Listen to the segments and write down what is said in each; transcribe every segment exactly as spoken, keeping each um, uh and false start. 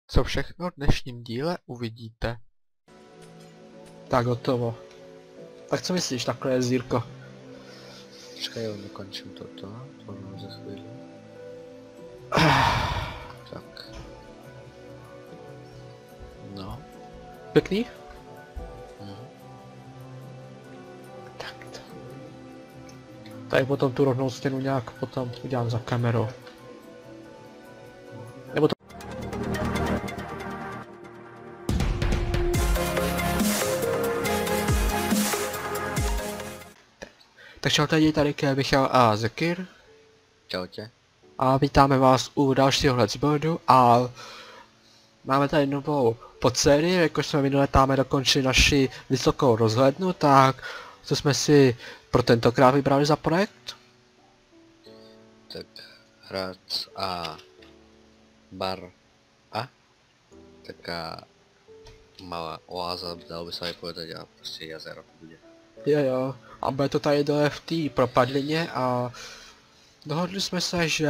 Co všechno v dnešním díle uvidíte. Tak hotovo. Tak co myslíš, takhle je zírko? Počkej, jo, dokončím toto, to mám za chvíli. Tak. No. Pěkný? Mhm. Tak to. Tady potom tu rovnou stěnu nějak potom udělám za kamerou. Nebo to... Tak čau, tady tady je Michal a Zekir. Čau tě. A vítáme vás u dalšího Let's Buildu a máme tady novou podsérii, jakož jsme minule táme dokončili naši vysokou rozhlednu, tak co jsme si pro tentokrát vybrali za projekt? Tak hrad a bar a taká malá oáza, dalo by sa aj povedať, a proste jazero bude. Jo jo, a bude to tady dole v té propadlině a dohodli jsme se, že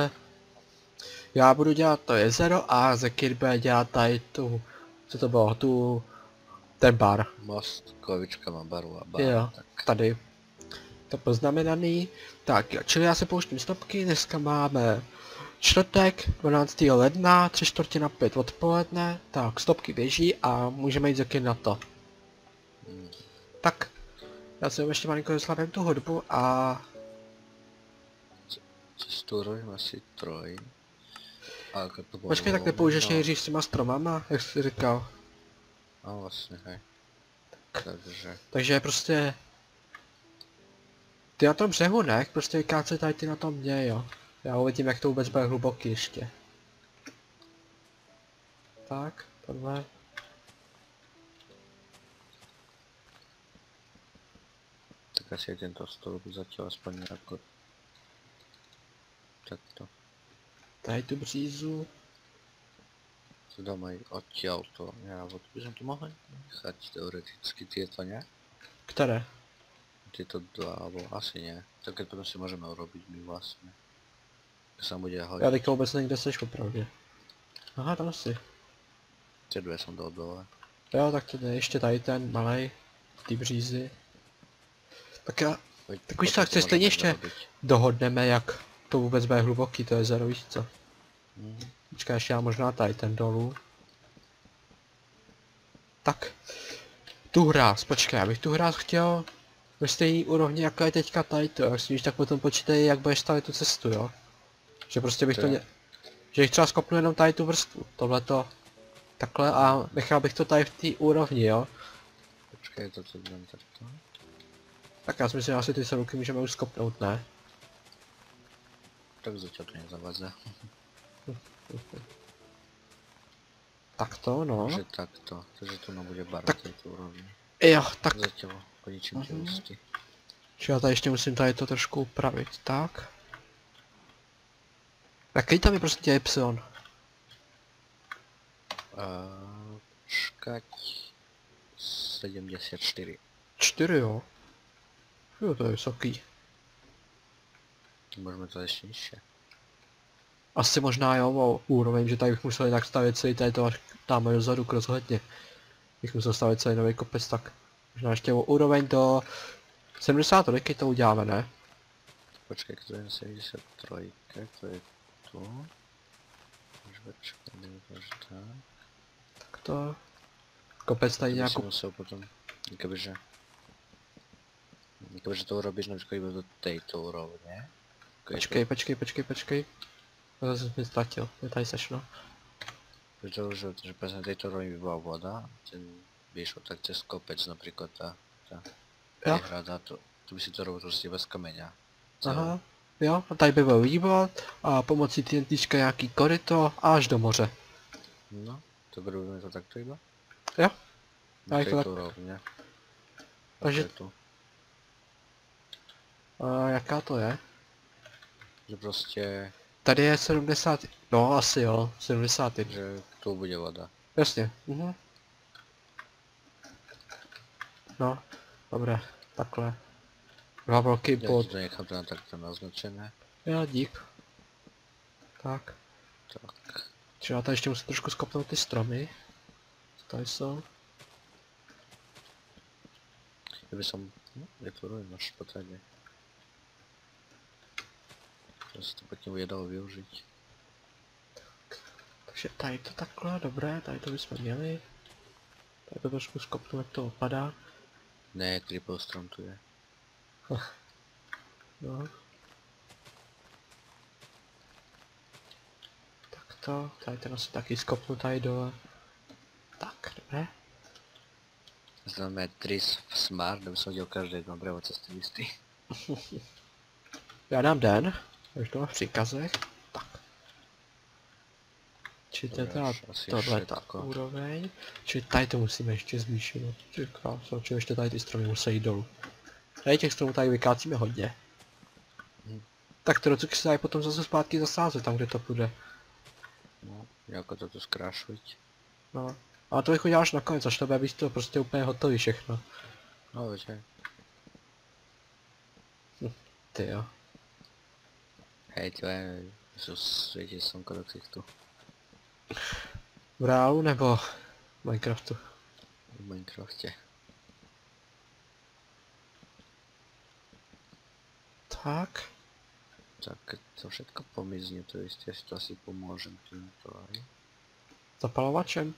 já budu dělat to jezero a Zekir bude dělat tady tu, co to bylo, tu, ten bar. Most, kovička má baru a bar. Jo, Tak. tady to poznamenaný. Tak jo, čili já se pouštím stopky, dneska máme čtvrtek, dvanáctého ledna, tři čtvrtě na pět odpoledne, tak stopky běží a můžeme jít Zekir na to. Mm. Tak, já si ještě malinko vyslavím tu hudbu a... Cestujeme asi troj. A ako to bolo? Počkej, tak nepoužiješ No. nejdřív s těma stromama, jak jsi říkal. No vlastne, hej. Takže... Takže prostě... Ty na tom břehu ne, prostě vykácej tady ty na tom mě, jo. Já uvidím, jak to vůbec bude hluboký ještě. Tak, tohle. Tak asi aj tento stolok zatiaľ aspoň nejako... Takto. Tady tu břízu. To dám aj odtiaľto. Ja by som to mohol nechať teoreticky tieto, ne? Které? Tieto dva, alebo asi nie. Tak keď potom si môžeme urobiť my vlastne. To sa bude Já hodiť. teďka vůbec nevím, kde seš popravdě. Aha, tam si. Tie dve som dal dole. Jo, tak to je ještě tady ten malej. Ty břízy. Tak já Poď, Tak víš co, potom jak se si stejně môžeme ještě dorobiť. dohodneme, jak to vůbec bude hluboký, to jezero, víš co? Mhm. Počkej, ještě já možná tady ten dolů. Tak. Tu hráz, počkej, já bych tu hráz chtěl ve stejný úrovni, jako je teďka tady to, jak si víš, tak potom počítej, jak budeš stavit tu cestu, jo? Že prostě bych to, To je. ně... Že bych třeba skopnu jenom tady tu vrstvu, tohleto. Takhle a nechal bych to tady v té úrovni, jo? Počkej, to co dám takto. Tak já si myslím, že asi ty seruky můžeme už skopnout, ne? Tak zatiaľ to nezavadza. Tak to, no. Takže takto. Takže tu nám bude bar Tak- na tejto úrovni. Jo, tak. Zatiaľ poničím tie Mhm. ústy. Čiže já tady ještě musím tady to trošku upravit, tak. Jaký tam je prostě tě Y? A počkať... sedemdesiatštyri. čtyři, jo. Jo, to je vysoký. Môžeme to ešte nižšie. Asi možná jo, o úroveň, že tady bych musel jinak stavět celý tady to až tam dozadu k rozhledně. Bych musel stavět celý nový kopec, tak možná ještě o úroveň do sedmdesát, tolik to uděláme, ne? Počkaj, to je sedemdesiattri, to je tu. Už počkaj, nevypadá tak. Tak to... Kopec tady To by si nějakou... musel potom, kebyže... Kebyže to urobíš napríklad iba do tejto úrovne. Počkej, počkej, počkej, počkej. To zase mi ztratil, je tady seš, no. Že to už, že presne tejto úrovni by bola voda, ten by išlo tak cez kopec napríklad tá, tá Jo. hrada, to, to by si to robil prostě bez kameňa. Aha, jo, a tady by byl vývod a pomocí TNTčka nějaký koryto až do moře. No, to robíme to takto iba? Jo. Na Ja ich to tejto tak- úrovne. Takže- Takže... Tu. A jaká to je? Že prostě, Tady je sedmdesát, no asi jo, sedmdesát. že tu bude voda. Jasně, mhm. No, dobré, takhle. Dva velký Ja ti bod. to nechám tam takto naznačené. Jo, dík. Tak. Tak. Třeba tady ještě musím trošku skopnout ty stromy. Tady jsou. Kdyby som... No, je to rovno v pořadě. To se to pak němu dalo využít. Takže tady to takhle, dobré, tady to bychom měli. Tady to trošku skopnu, jak to opadá. Ne, triple strom tu je. No. Tak to, tady ten asi taky skopnu tady dole. Tak, dobré. Znamená Tris Smart, aby som hodil každé jedno drevo cez ty listy. Já dám den, už to má v příkazech. Tak. Či to je teda Asi tohle ta všetko. úroveň. Či tady to musíme ještě zvýšit. No. Či krásno, či ještě tady ty stromy musí jít dolů. Tady těch stromů tady vykácíme hodně. Hm. Tak to docuk se tady potom zase zpátky zasázet tam, kde to půjde. No, jako to tu zkrášuť. No. Ale to jako děláš nakonec, až to bude být to prostě úplně hotový všechno. No, že? Ty jo. Hej, ty je, že svieti slnko do týchto. V reálu nebo v Minecraftu? V Minecrafte. Tak. Tak keď to všetko pomizne, to isté si to asi pomôžem týmto aj. Zapalovačem?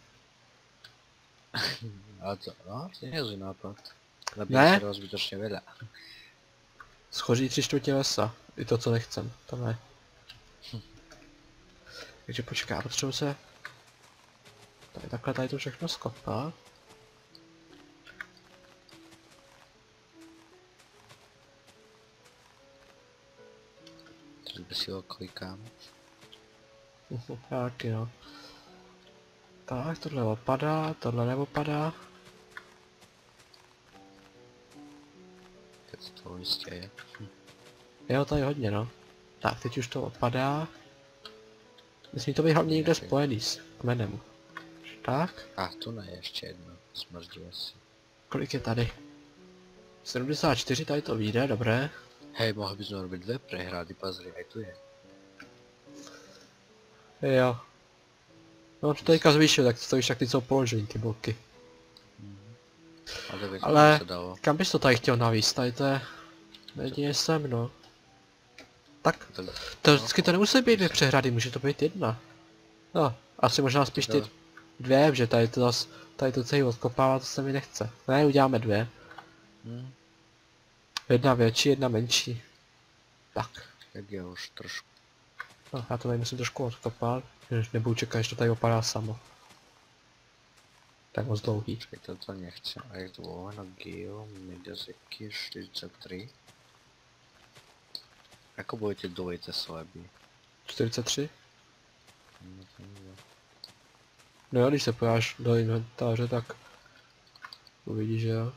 A to, no, to nie je zlý nápad. Ne? Nabíjí se zbytočně veľa. Schoří tři čtvrtě lesa. I to, co nechcem. To ne. Hm. Takže počkej, já potřebuji se... Tady takhle tady to všechno skopat. Teď si ho klikám. Tak jo. Tak, tohle opadá, tohle neopadá. Teď to jistě je. Hm. Jo, tady hodně no. Tak, teď už to opadá. Myslím to být hlavně někde spojený s kmenem. Tak, A tu ne, ještě jedno. Zmrdilo si. kolik je tady? sedmdesát čtyři, tady to vyjde, dobré. Hej, mohli bychom robiť dve prehrády, pozri, aj tu je. Jo. No, to teďka zvýšil, tak to víš, jak ty jsou položení, ty bloky. Mhm. Ale, věc, Ale- se dalo. Kam bys to tady chtěl navíst? Tady to je... Jedině sem, no. Tak, Tak, to vždycky to nemusí být dvě přehrady, může to být jedna. No, asi možná spíš ty dvě, že tady to zas, tady to celý odkopává, to se mi nechce. Ne, uděláme dvě. hm, Jedna větší, jedna menší. Tak. tak je už trošku. No, já to tady musím trošku odkopat, že nebudu čekat, až to tady opadá samo. Tak moc dlouhý. Počkej, toto nechcem. A jak to bolo? No Geo, Megazeky štyridsaťtri. Ako budete dvojice slabí? čtyřicet tři? No to nie. No jo, když se pojáš do inventáře, tak uvidíš, že jo.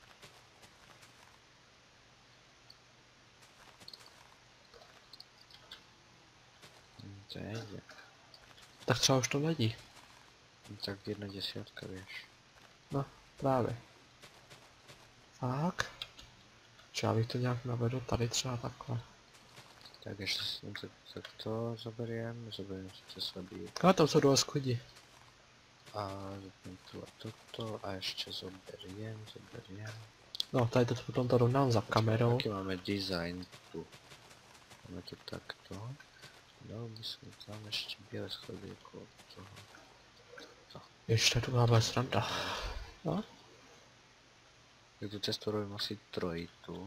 Hm, to nejde. Tak třeba už to není. No, tak jedna desiatka, vieš. No, právě. Tak. Třeba bych to nějak navedl tady třeba takhle. Tak ešte si tak, tak to zoberiem, zoberiem si to slabý. Ale tam jsou dole schody. A zoberiem tu a toto a ešte zoberiem, zoberiem. No, tady to potom to rovnám za kamerou. Aký máme design tu? Máme to takto. Dal by som tam ešte biele schody okolo toho. Ještě tu máme sranda. No, Tak tu cestu robím asi trojitu.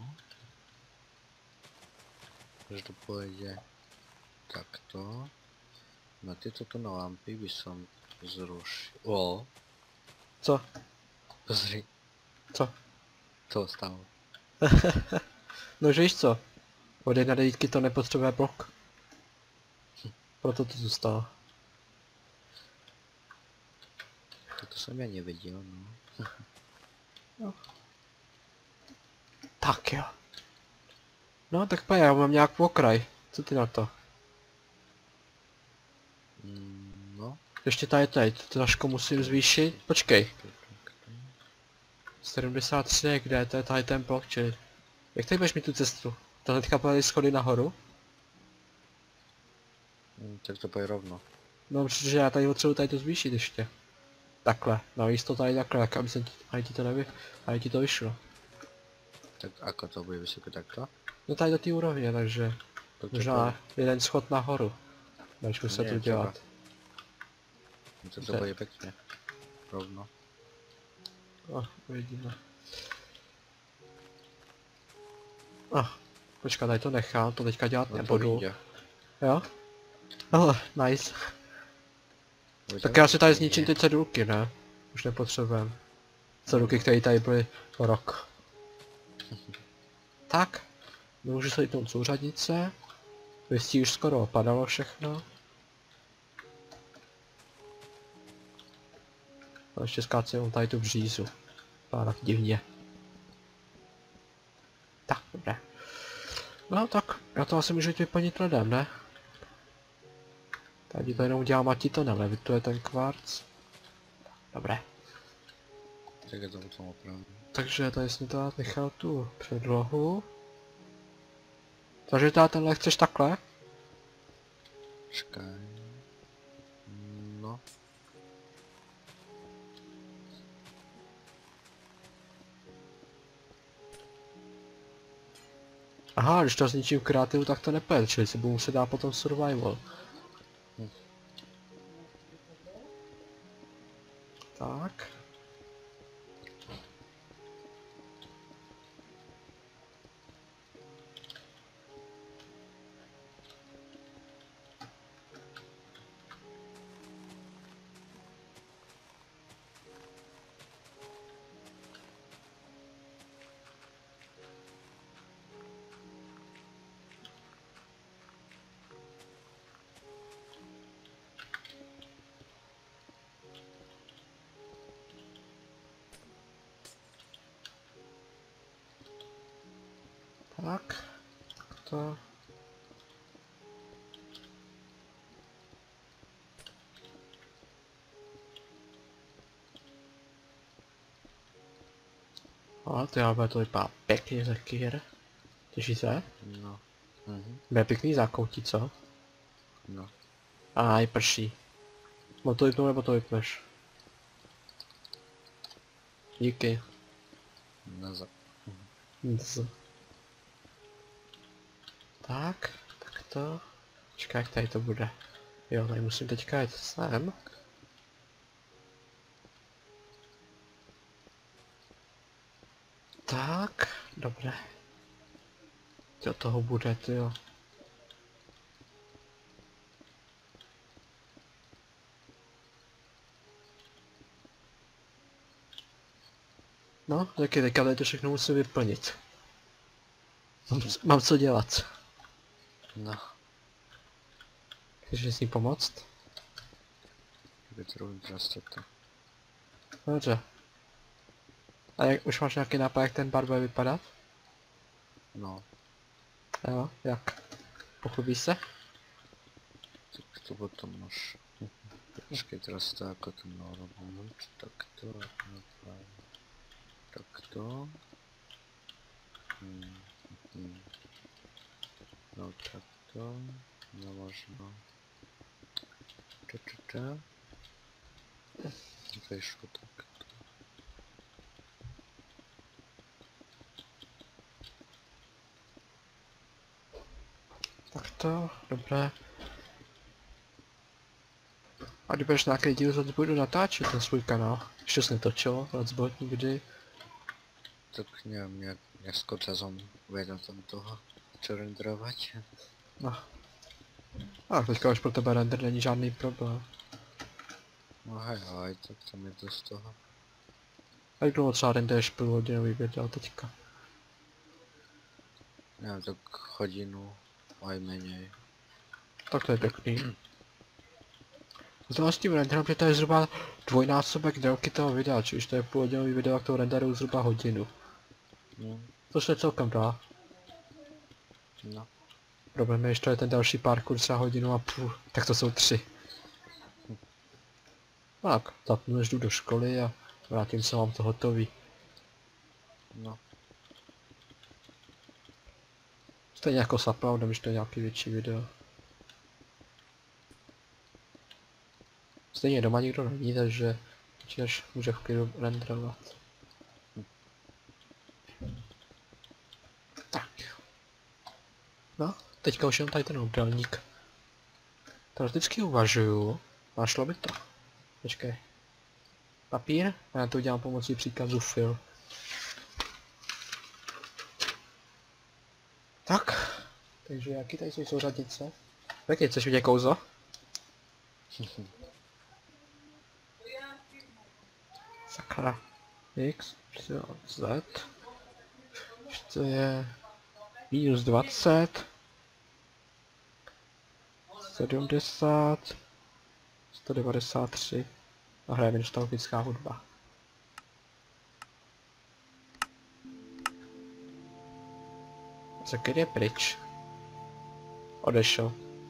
Takže to pôjde takto. Na tieto tu na lampy by som zrušil. O, co? pozri, Co? to stalo. No už víš co? Od jedna devítky to nepotřebuje blok. Proto to zůstalo. Toto som ja nevedel, no. Tak jo. No tak pa já mám nějak okraj. Co ty na to? Mm, no. Ještě tady tady, to trošku musím zvýšit. Počkej. Tak, tak, tak. sedmdesát tři, kde je to je tady ten blok, čili... Jak tady budeš mít tu cestu? To teďka pojeli schody nahoru? Mm, tak to pôjde rovno. No, protože já tady potřebuji tady to zvýšit ještě. Takhle, navíc to tady takhle, tak aby se ti, aby ti to nevy, aby ti to vyšlo. Tak ako to bude vysoké takto? No tady do té úrovně, takže To to možná jeden schod nahoru. Budeš muset Nie, to dělat. třeba. No to to Že- bude pěkně. Rovno. Oh, uvidíme. Ah, počkat, tady to nechám, to teďka dělat No to nebudu. vyjde. Jo? Ale, nice. Bude Tak to já si tady vyjde. zničím ty cedulky, ne? Už nepotřebujeme. Cedulky, které tady byly rok. Tak. Můžu se jít tomu souřadnice. Vystí už skoro opadalo všechno. A ještě skácím tady tu břízu. Vypadá tak divně. Tak, dobré. No tak, já to asi můžu jít vyplnit ledem, ne? Tady to jenom udělám, ať ti to nelevituje ten kvarc. Dobré. Tak je to potom opravdu. Takže tady jsem to nechal tu předlohu. Takže teda tenhle chceš takhle? Čekaj. No. Aha, když to zničím kreativu, tak to nepůjde, čili si budu muset dát potom survival. Hm. Tak. Tak. To. A to já bude to vypadá pěkně zakýr. Těší se? No. Mhm. Bude pěkný zákoutí, co? No. A i prší. No to vypnu nebo to vypneš? Díky. Nazad. Z. Tak, tak to. Čekaj, jak tady to bude. Jo, tady musím teďka jít sem. Tak, dobré. Do toho bude, jo. No, taky teďka tady to všechno musím vyplnit. Mám, mám co dělat. No. Chceš mi s ní pomoct? Vytruju prostě to. Dobře. A jak, už máš nějaký nápad, jak ten bar bude vypadat? No. Jo, jak? Pochlubíš se? Tak to potom už. Počkej, teraz to ako to malo robiť. Takto. Takto. Hmm. Hmm. No takto. No možno. Ča ča ča. To išlo takto. Tak to, dobré. A když budeš nějaký díl, zase budu natáčet na svůj kanál. Ještě jsi netočil, let's bot nikdy. Tak neviem, nejak neskôr časom budem tam toho čo renderovať. No. A teďka už pro tebe render není žádný problém. No hej, ale aj tak tam je dosť toho. A jak dlouho třeba renderuješ půlhodinový video teďka? Neviem, tak hodinu, aj menej. Tak to je pěkný. Zrovna s tím renderem, že to je zhruba dvojnásobek délky toho videa, čiž to je půlhodinový video, tak to renderuju zhruba hodinu. No, Což se celkem dá. no. Problém je, že to je ten další parkour třeba hodinu a půl, tak to jsou tři. Tak, zapnu, než jdu do školy a vrátím se, mám to hotový. No, Stejně jako s uploadem, když to je nějaký větší video. Stejně doma nikdo není, takže počítač může v klidu renderovat. Tak. No, teďka už jenom tady ten obdélník. Teoreticky uvažuju, a šlo by to. Počkej. Papír? A já to udělám pomocí příkazu fill. Tak. Takže jaký tady jsou souřadnice? Taky, chceš vidět kouzlo? Sakra. X, Y, Z. To je minus dvacet. sedmdesát. sto devadesát tři. A hraje mi nostalgická hudba. Zakr je pryč. Odešel.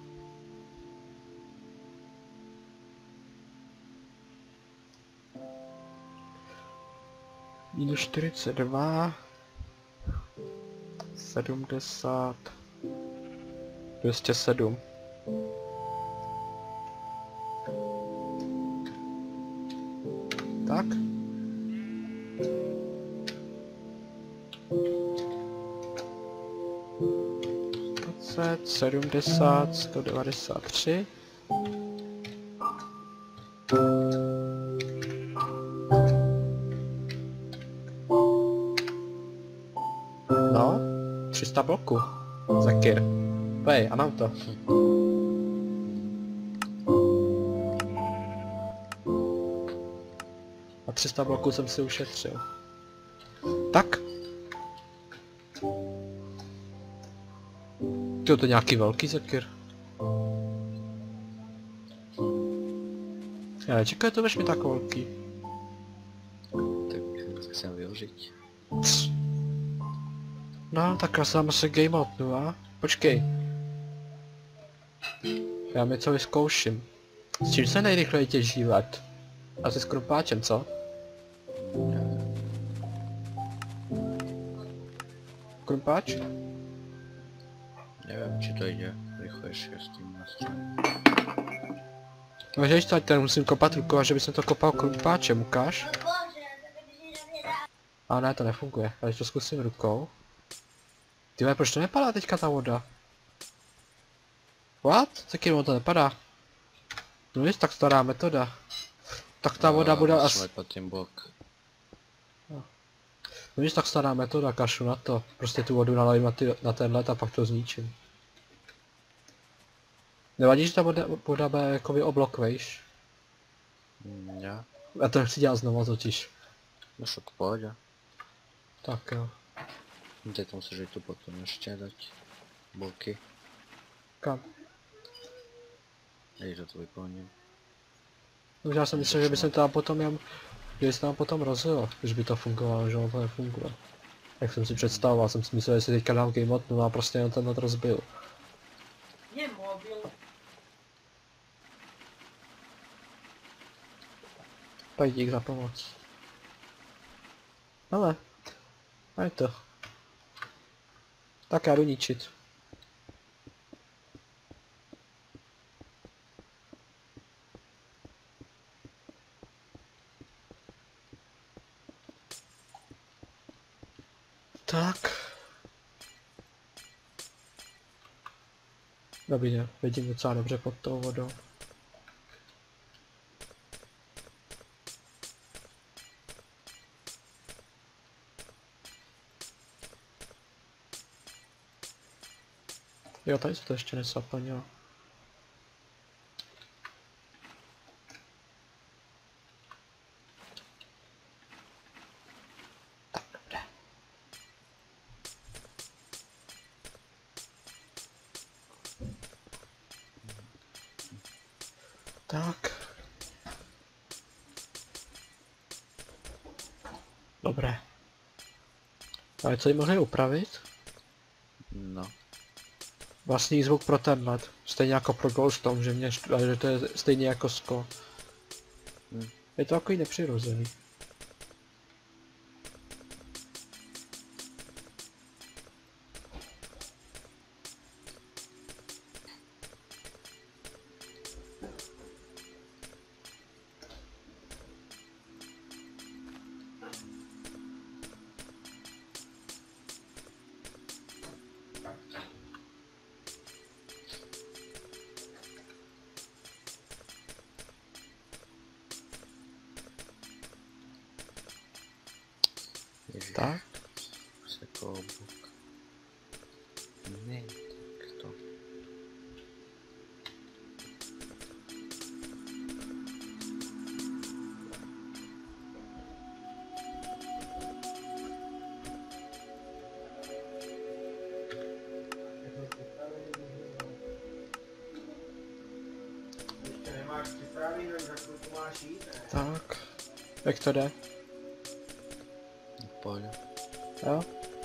Minus čtyřicet dva. sedmdesát. dvě stě sedm. Tak. dvacet, sedmdesát, sto devadesát tři. No, tři sta bloků. Zakir. Pej, a mám to. A tři sta bloků jsem si ušetřil. Tak. Tyjo, to je nějaký velký zakir. Já nečekaj, to veš mi tak velký. Tak chcem využít. No, tak já sám se game outnu, a? Počkej. Já něco vyzkouším. S čím se nejrychleji těží led? Asi s krumpáčem, co? Krumpáč? Nevím, či to jde rychlejší s tím nástrojem. No, že tady ten musím kopat rukou, a že bych to kopal krumpáčem, ukáž? A ne, to nefunguje, ale to zkusím rukou. Tyhle, proč to nepadá teďka ta voda? What? Taky to nepadá. No nic, tak stará metoda. Tak ta voda bude asi... pod tím bok. No nic, tak stará metoda, kašu na to. Prostě tu vodu nalejím na, ty, na ten led a pak to zničím. Nevadí, že ta voda, voda bude jakoby oblok, vejš? Mm, já. Já to nechci dělat znovu totiž. No šok, pohodě. Tak jo. Teď tam musíš tu potom ještě dát bloky. Kam? Když to vyplním. No, já jsem myslel, že by se tam potom jen... Že by se tam potom rozjelo, když by to fungovalo, že ono to nefunguje. Jak jsem si představoval, jsem si myslel, že si teďka dám game mod, no a prostě jen ten mod rozbil. Je mobil. Tak dík za pomoc. Ale, a je to. Tak já jdu ničit. Tak. Dobrý, vidím docela dobře pod tou vodou. Jo, tady se to ještě nezaplnilo. Tak, dobré. Tak. Dobré. Ale co jí mohli upravit? No. Vlastní zvuk pro ten led. Stejně jako pro Glowstone, že mě štve, že to je stejně jako Sko. Hm. Je to takový nepřirozený. Tak? Se klobouk. Ne, tak to. Ještě nemáš připravený, no za chvilku máš jít, ne? Tak. Jak to jde? V pohodě. Jo?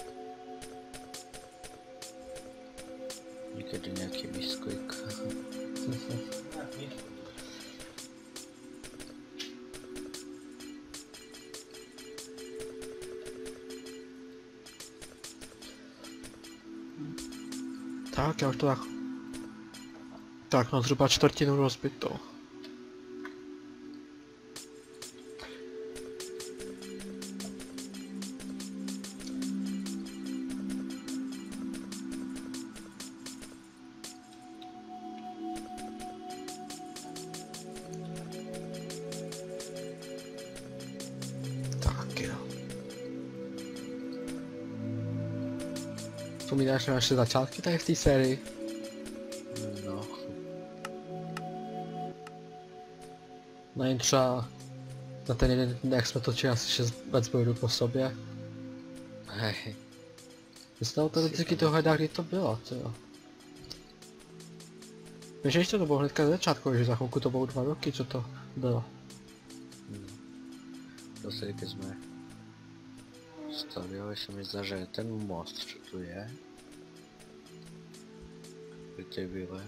Někdy nějaký výsklik. Tak nic. Tak, já už to tak... Tak, no zhruba čtvrtinu rozbitou. Tak jo. Vzpomínáš na naše začátky tady v té sérii? No. No jen třeba na ten jeden den, jak jsme točili asi šest let's bojů po sobě. Hej. Vy jste to vždycky toho hledá, kdy to bylo, jo. Víš, že to bylo hnedka ze začátku, že za chvilku to bylo dva roky, co to bylo. Hmm. Zase, keď sme stavili, sa mi zdá, že ten most, čo tu je, pri tej vile,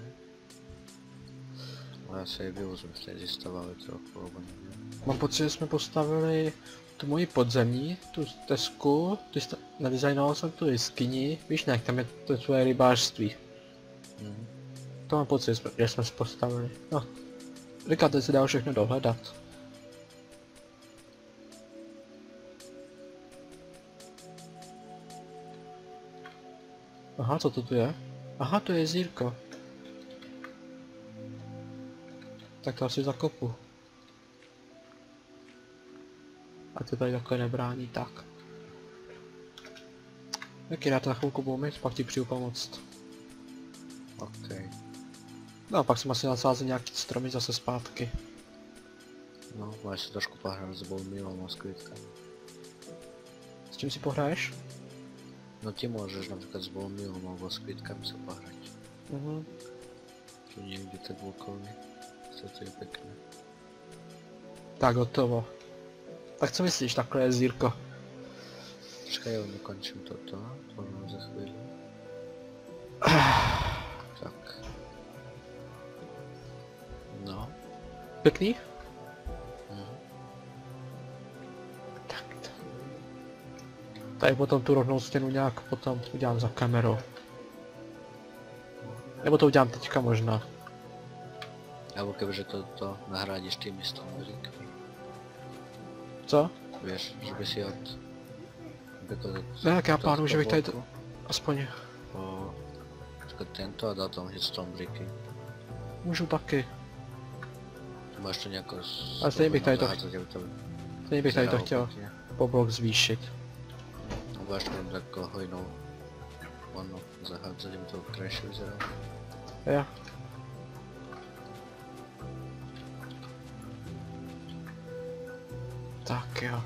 ale asi aj vilu sme vtedy stavali trochu, lebo neviem. Mám pocit, že jsme postavili tu moji podzemní, tu stezku, ty jste, nadizajnoval jsem tu jeskyni, víš ne, jak tam je to tvoje rybářství. Mhm. To mám pocit, že jsme, že jsme postavili. No, říkáte, se dá všechno dohledat. Aha, co to tu je? Aha, to je jezírko. Tak to asi zakopu. A to tady takhle nebrání, tak. Tak já to na chvilku budu mít, pak ti přijdu pomoct. OK. No a pak jsem asi nasázet nějaký stromy zase zpátky. No, máš si trošku pohrát s Bolmilom a s kvítkami. S čím si pohraješ? No ty môžeš napríklad s Bolmilom alebo s kvítkami sa pohrať. Mhm. Tu niekde tak v okolí. To je pekné. Tak hotovo. Tak co myslíš, takhle jezírko? Počkaj, ja dokončím toto, to mám za chvíľu. Tak. No. Pěkný? Mhm. Tak to. Tady potom tu rovnou stěnu nějak potom udělám za kamerou. Nebo to udělám teďka možná. Alebo kebyže to, to nahradíš tými stonbríkmi. Co? Vieš, že by si od... Napríklad od... Ne, jak já plánuju, že bych tady to... bloku Aspoň po... Napríklad tento a dal tam hneď stonbríky. můžu taky. Máš to nejako... Ale stejně bych tady to zahádzať, aby to... Stejně bych tady to vyzeralo chtěl pekne. po blok zvýšit. Alebo až to tam tak hojnou... Ono zahádzať, aby to krajšie vyzeralo. Jo. Tak jo.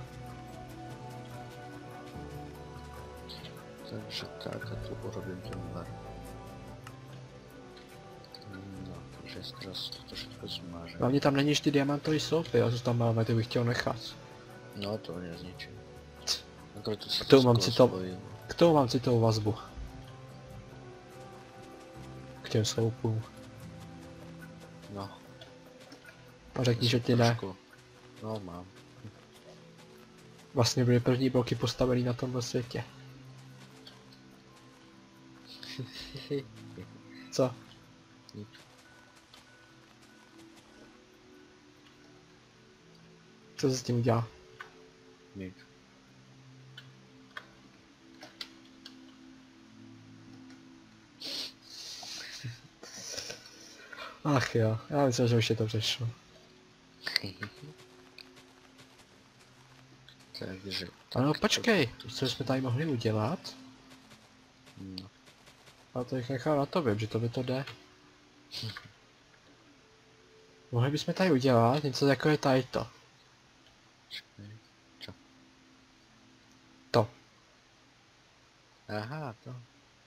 Takže tak, a tu urobím ten bar. No, takže teraz to všetko zmážem. Hlavně tam není ty diamantový sloupy, a co tam máme, ty bych chtěl nechat. No to nezničím. Akorát to si K tomu mám sklo cito- spojil. K tomu mám citovou vazbu. K těm sloupům. No. A řekni, že ty ne. trošku- No mám. Vlastně byly první bloky postavený na tomhle světě. Co? Nic. Co se s tím udělá? Nic. Ach jo, já myslím, že už je to přešlo. Takže... Ano, tak, počkej, co jsme tady mohli udělat? No, A to jich nechal na tobě, že to by to jde. Mohli bychom tady udělat něco jako je tady to. počkej. Čo? To. Aha, to.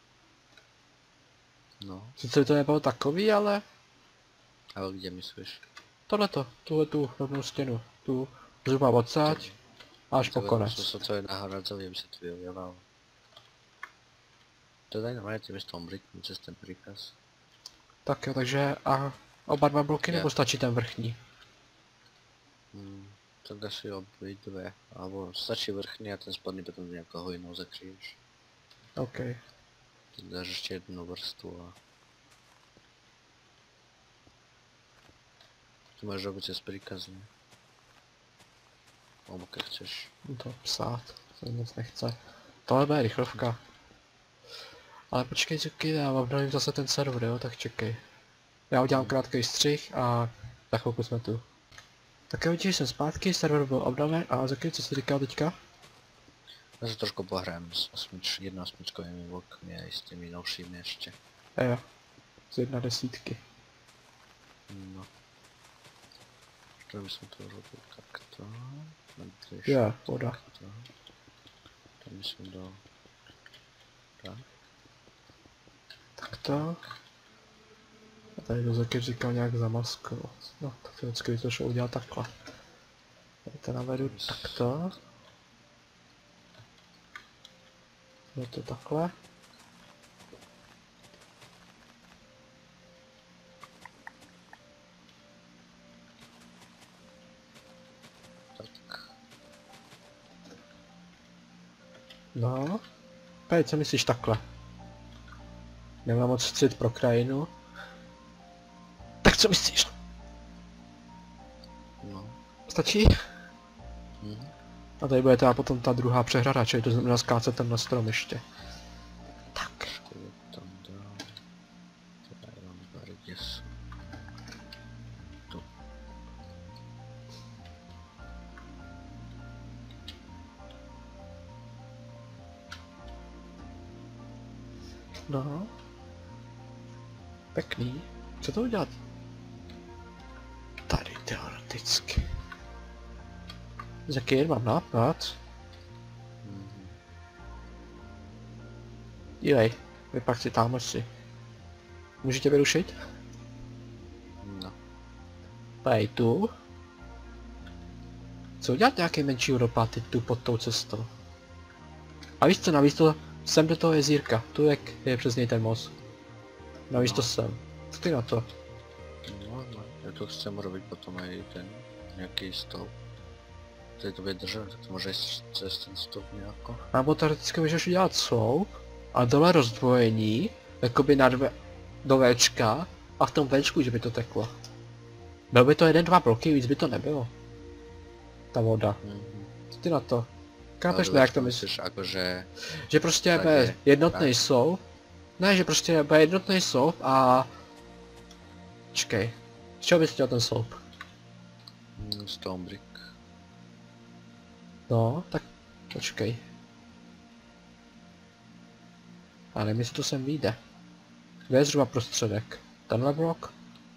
No, Sice by to nebylo takový, ale ale kde myslíš? tohleto, tuhle tu rovnou stěnu, tu zhruba odsaď až po konec. To, to je nahradzový, aby se to vyjevalo. To tady normálně tím s tom bliknu přes ten příkaz. Tak jo, takže a oba dva bloky Jo. nebo stačí ten vrchní? Hmm, tak asi obidve, alebo stačí vrchní a ten spodný potom nějakou hojnou zakryješ. OK. Tak dáš ještě jednu vrstvu a... Ty máš robiť cez príkaz, ne? Alebo keď chceš. No to psát, to moc nechce. Tohle bude rychlovka. Ale počkej, Zuki, já obnovím zase ten server, jo, tak čekej. Já udělám krátký střih a za chvilku jsme tu. Tak jo, jsem zpátky, server byl obnoven a Zuki, co jsi říkal teďka? Ja sa trošku pohrám s osmič, jedna osmičkovými vlkmi aj s tými novšími ešte. Jo, z jedna desítky. No. Čo by som to robil takto? Jo, voda. Takto. To by som dal... Tak. Takto. A tady to Zuki říkal nějak zamaskovat. No, tak to vždycky to šlo udělat takhle. Tady to navedu takto. Je to takhle. Tak. No. Pej, co myslíš takhle? Nemám moc střed pro krajinu. Tak co myslíš? No. Stačí? Mhm. A tady bude teda potom ta druhá přehrada, čili to znamená skácet ten na strom ještě. Tak. Trošku tam dám. Teda jenom pár děs. Tu. No. Pěkný. Co to udělat? Tady teoreticky. Jaký mám nápad? Mhm. Dívej, vypak si tamhle si. Můžu tě vyrušit? No. Tady tu. Co udělat nějaký menší dopad tu pod tou cestou? A víš co, navíc to sem do toho jezírka, tu jak je přes něj ten most. Navíc No. to sem. Co ty na to? No, no. Ja tu chcem robiť potom aj ten nejaký stop. Tady to bude držet, tak to může jít cez ten stop nějako. Nebo teoreticky můžeš udělat sloup a dole rozdvojení, jakoby na dve, do Včka a v tom Včku, že by to teklo. Byl by to jeden, dva bloky, víc by to nebylo. Ta voda. Mhm. Co ty na to? Kápeš ne, jak to myslíš? Akože... Že prostě Tak bude je. jednotný Tak. sloup. Ne, že prostě bude jednotný sloup a... Čekej. Z čeho bys chtěl ten sloup? Mm, Stone brick. No, tak počkej. Ale nevím, jestli to sem vyjde. Kde je zhruba prostředek? Tenhle blok?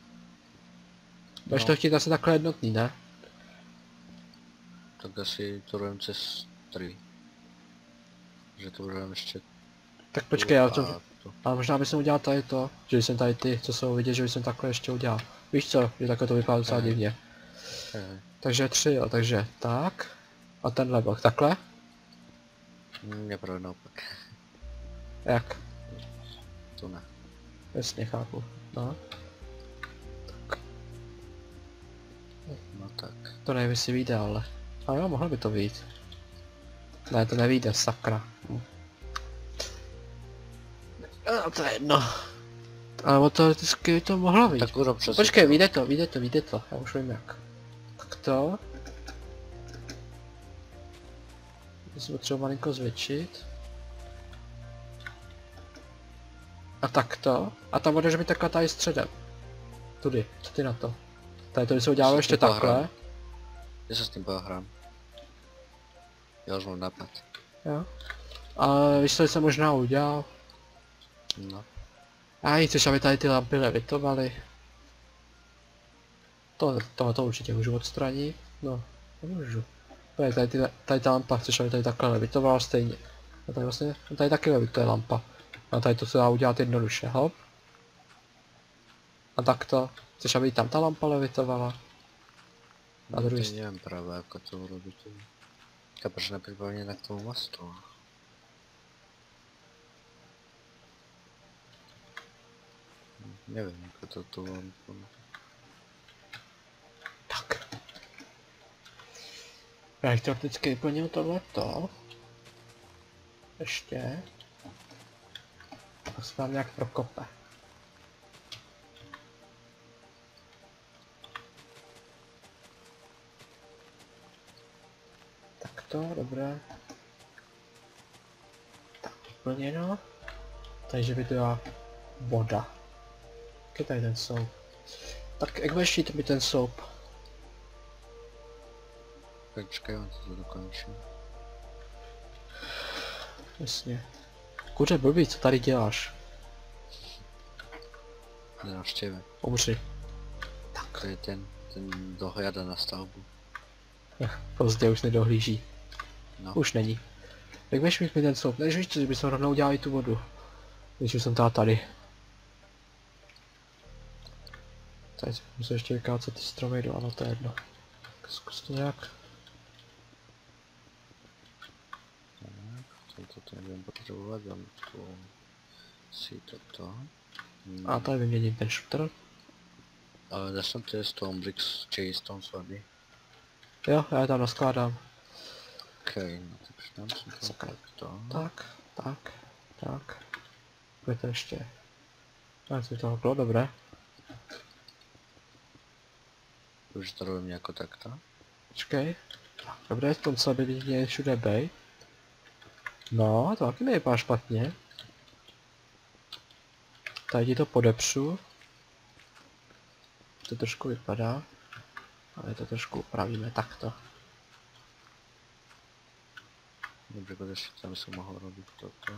Budeš No. to chtít asi takhle jednotný, ne? Tak asi to rovím cez tři. Že to rovím ještě Tak počkej, já tu to... a tu. Ale možná bych udělal tady to, že jsem tady ty, co jsou vidět, že bych takhle ještě udělal. Víš co, že takhle to vypadá docela Hej. divně. Hej. Takže tři jo, takže tak. A tenhle blok takhle? Mm, Nepravda naopak. Jak? Tu ne. Jasně chápu. No. No tak. To nevím, jestli vyjde, ale... A jo, mohlo by to vyjít. Ne, to nevyjde, sakra. Hm. A to je jedno. Ale teoreticky by to mohlo vyjít. Tak urob přesně. Počkej, vyjde to, vyjde to, vyjde to, já už vím jak. Tak to. Musím potřeba malinko zvětšit. A takto. A ta voda, že by takhle tady středem. Tudy, co ty na to? Tady to by se udělalo Se ještě tím takhle. pohrám. Já se s tím pohrám. Já už mám nápad. Jo. A víš, co jsem možná udělal? No. A i chceš, aby tady ty lampy levitovaly? To, to, to určitě můžu odstranit. No, to můžu. Tady, tady, tady, tady ta lampa, chceš, aby tady takhle levitovala stejně. A tady vlastně, a tady taky levituje lampa. A tady to se dá udělat jednoduše, hop. A takto. Chceš, aby tam ta lampa levitovala? Na No, druhý to st- nevím právě, jako to urobit. A proč nepřipraveně k tomu mostu? Hm, Nevím, jako to tu lampu. Tak. Já bych teoreticky vyplnil tohleto. Ještě. A se tam nějak prokope. Takto, dobré. Tak, vyplněno. Takže by to byla voda. Jak je tady ten soup? Tak jak budeš chtít mi ten soup? Počkej, on to dokončí. Jasně. Kuře blbý, co tady děláš? Na návštěvě. Umři. To je ten, ten dohledat na stavbu. Pozdě už nedohlíží. No. Už není. Jak budeš mít mi ten soup? Než víš, že bychom rovnou udělali tu vodu. Když už jsem teda tady. Tady si musím ještě vykácet ty stromy do, ano to je jedno. Zkus to nějak. Tak, toto nebudem potřebovat, dám tu si toto. Hmm. A tady vyměním ten šutr. Ale já jsem to Stone Bricks, či Stone Swordy. Jo, já je tam naskládám. Ok, no tak tam jsem to takto. Tak, tak, tak. Bude to ještě. Tak si to bylo dobré. Už to robím jako takto. Počkej. Tak, dobré, to muselo by vidět všude bej. No, to taky nevypadá špatně. Tady ti to podepřu. To trošku vypadá. Ale to trošku upravíme takto. Dobře, když tam jsem mohl robit toto.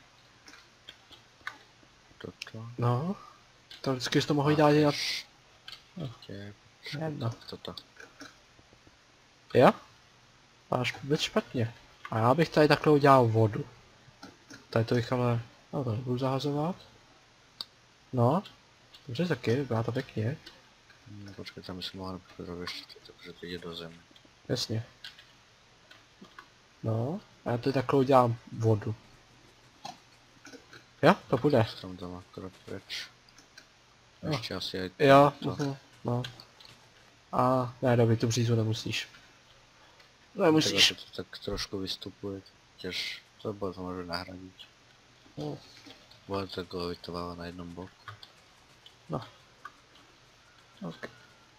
Toto. No. To vždycky jsi to mohl dát dělat. Ještě. Jedno. Toto. Jo? Máš vůbec špatně. A já bych tady takhle udělal vodu. Tady to bych ale... No to nebudu zahazovat. No. Dobře taky, vypadá to pěkně. No, počkej, tam jsem mohl robit ještě toto, protože to jde do země. Jasně. No. A já tady takhle udělám vodu. Jo, to bude. Tam dám akorát pryč. Jo. Ještě asi aj Jo, to. uh, no. A ne, dobrý, tu břízu nemusíš. Nemusíš. Tak, to tak trošku vystupuje, těž to bylo to můžu nahradit. No. Bude to jako vytovalo na jednom boku. No. Ok.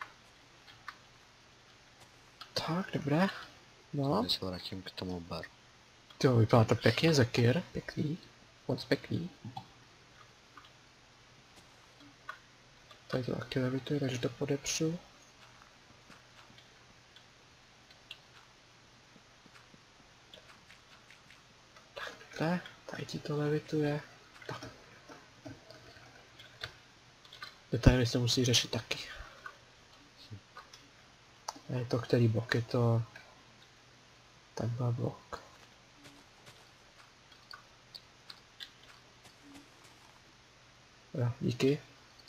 Tak, dobré. No. Teď se vrátím k tomu baru. To vypadá to pěkně, Zekir. Pěkný. Moc pěkný. Tady to taky levituje, takže to podepřu. Takhle, tady ti to levituje. Tak. Detaily se musí řešit taky. Je to který blok? Je to... Tenhle blok. Jo, díky.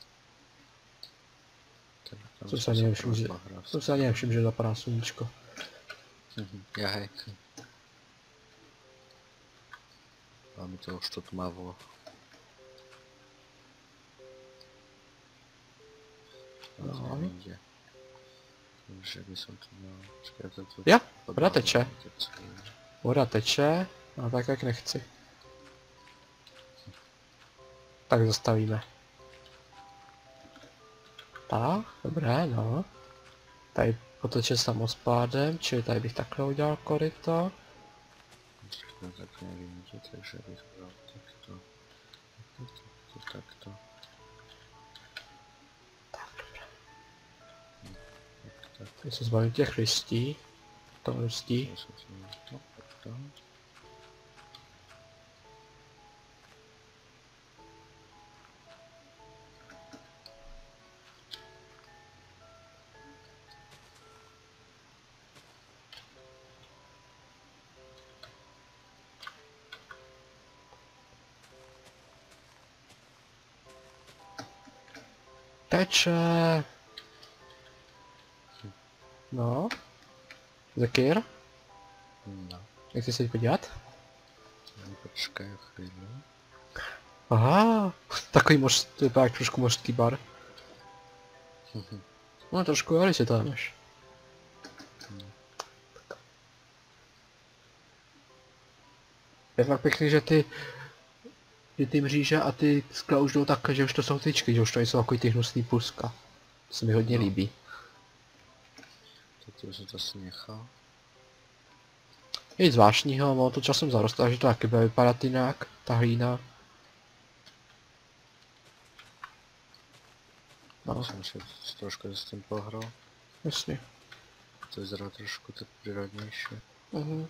Tak tam Co jsem se ani nevšiml, že... rozbahral. Co se ani nevšiml, že zapadá sluníčko. Mhm, Já hej. A mi to už to tmavo. No. Nejde. Takže by som to měl... Počkej, to tu... Jo, voda teče. Voda teče, no tak jak nechci. Tak zastavíme. Tak, dobré, no. Tady potočil samospádem, čili tady bych takhle udělal koryto. No tak nevidíte, takže bych bral takto. Takto, takto. Teď se zbavím těch listí. To listí. To jsem si... No, to. Teče. No. Zakir? No, Jak jsi se jít podívat? no počkej chvíli. Aha, takový moř, to vypadá jak trošku mořský bar. No trošku, jo, když si to jdeš. Je fakt pěkný, že ty, že ty mříže a ty skla už jdou tak, že už to jsou tyčky, že už to nejsou takový ty hnusný pluska. To se mi hodně No. líbí. Tak to jsem to asi nechal. Je nic zvláštního, ono to časem zaroste, takže to taky bude vypadat jinak, ta hlína. No. No, Jsem se trošku s tím pohrál. jasně. To vyzerá trošku tak přírodnější. Mhm.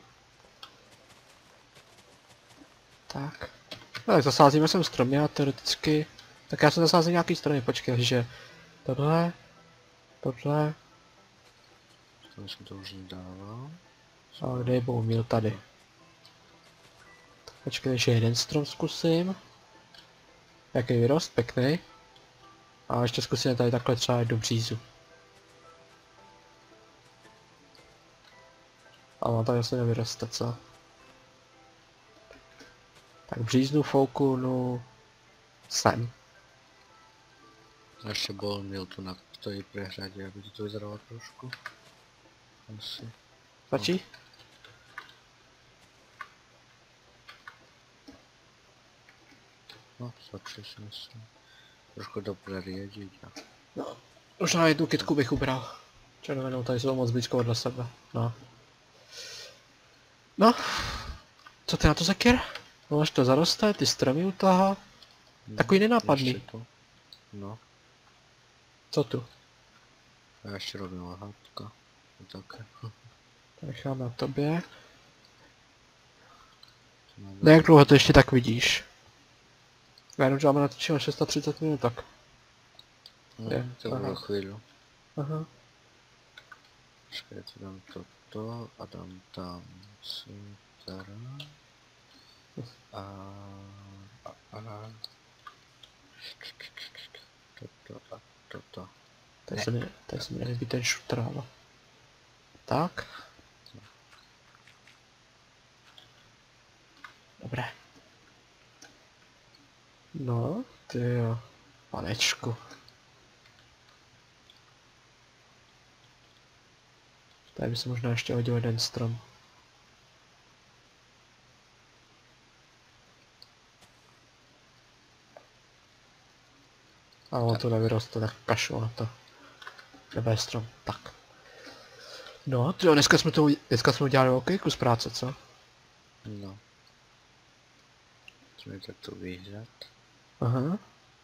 Tak. No tak zasázíme sem stromy a teoreticky... Tak já jsem zasázel nějaký stromy, počkej, takže... Tohle... Tohle... To jsem to už nedával. A kde je Boumil? Tady. Počkej, ještě jeden strom zkusím. Jaký vyrost, pěkný. A ještě zkusím tady takhle třeba do břízu. A on tady asi nevyroste, co? Tak bříznu, fouknu... sem. A ještě bol měl tu na té prehradě, aby ti to vyzeralo trošku. Asi. Stačí? No, stačí si myslím. Trošku do preriedit a... No. Možná jednu kytku bych ubral. Červenou, tady jsou moc blízko vedle sebe. No. No. Co ty na to, Zakir? No až to zaroste, ty stromy u toho. No, Takový nenápadný. ještě to. No, Co tu? a ještě robím lahátka. Také. Nechám na tobě. No jak dlouho to ještě tak vidíš? Já jenom, že máme natočeno šest set třicet minut, tak. No, je, to aha. bylo chvíli. Aha. Počkej, to dám toto a dám tam Citara. A... a... a... Toto a toto. Tady se mi, tady se mi nelíbí ten šutr, ale. Tak. Dobré. No, ty jo. Panečku. Tady by se možná ještě hodil jeden strom. A on to nevyroste, tak kašlu na to. Nebe strom, tak. No, tyjo, dneska jsme to, dneska jsme udělali velký kus práce, co? No. Jsme tak to vyhrát. Aha.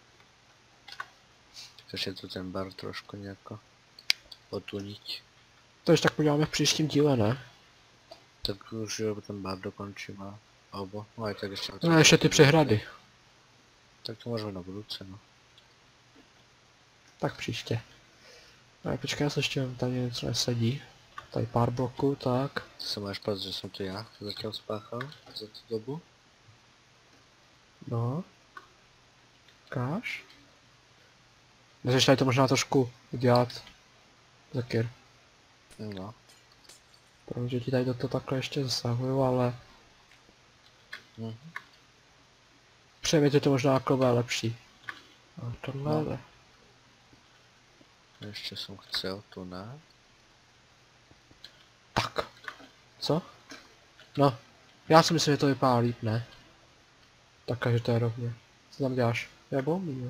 Takže tu ten bar trošku nějako otuniť. To ještě tak uděláme v příštím díle, ne? Tak už jo, ten bar dokončím a... Alebo, no aj tak ještě... No ještě ty přehrady. Tak to můžeme na budouce, no. Tak příště. No počkej, já se ještě tady něco nesedí. Tady pár bloků, tak. To se máš pát, že jsem to já zatím spáchal za tu dobu. No. Káš? Můžeš tady to možná trošku udělat. Zakir. No. Protože ti tady do toho takhle ještě zasahuju, ale... Mhm. Přejmě to možná jako bude lepší. A tohle No. no. Ještě jsem chcel tu na... Tak. Co? No. Já si myslím, že to vypadá líp, ne? Takže to je rovně. Co tam děláš? Je bombí, jo.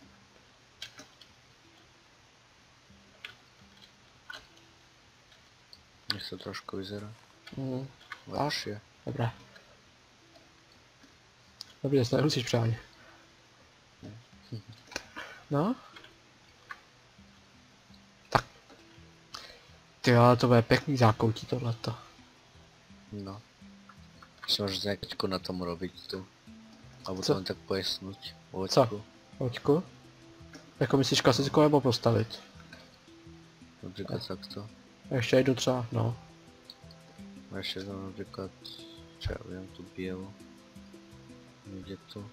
Nech to trošku vyzerá. Mhm. Lepší. Dobré. Dobrý, že nemusíš přání. No? Tak. Ty ale to bude pěkný zákoutí tohleto. No. Si můžeš nějak na tom robit tu. Alebo Co? to len tak pojasnúť. Co? Hoďku? Jako myslíš klasickou nebo postavit? Například takto. A ještě jednu třeba, no. A ještě to například, čo ja viem, tu bielu. Niekde tu.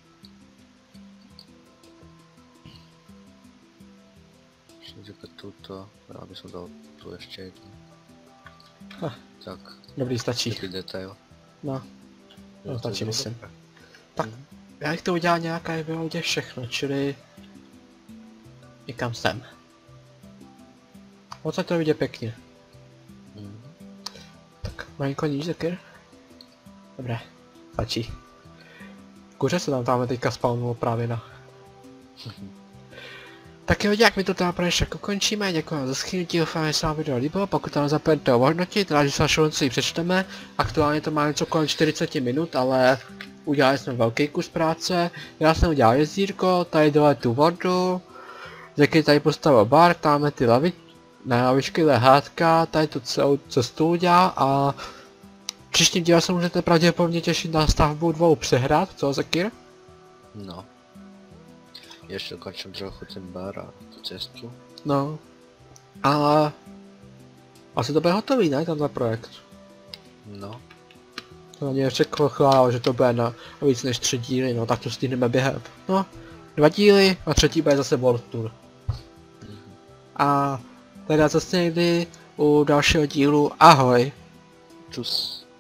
Ešte napríklad túto, ja by som dal tu ešte jednu. Ha. Tak, Dobrý, stačí. taký detail. No, no to stačí je myslím. dobré. Tak, já bych to udělal nějaká vyhodě všechno, čili... Někam sem. Moc to vidět pěkně. Mhm. Tak, malinko níž, Zekir? Dobré, stačí. Kuře se tam tamhle teďka spawnulo právě na... Tak jo, jak my to tam pro dnešek ukončíme, děkuji za schrnutí, doufám, že se vám video líbilo, pokud tam zapomeňte ohodnotit, rádi se vašeho si ji přečteme, aktuálně to má něco kolem čtyřicet minut, ale udělali jsme velký kus práce, já jsem udělal jezdírko, tady dole tu vodu, Zeky tady postavil bar, tamhle ty lavi, ne lavičky, lehátka, tady tu celou cestu udělal a v příštím díle se můžete pravděpodobně těšit na stavbu dvou přehrad, co Zekir? No. Ještě dokončím trochu ten bar a tu cestu. No. A asi to bude hotový, ne, tenhle projekt? No. To na něj řekl chvál, že to bude na víc než tři díly, no tak to stihneme během. No, dva díly a třetí bude zase World Tour. A teda zase někdy u dalšího dílu, ahoj. Čus.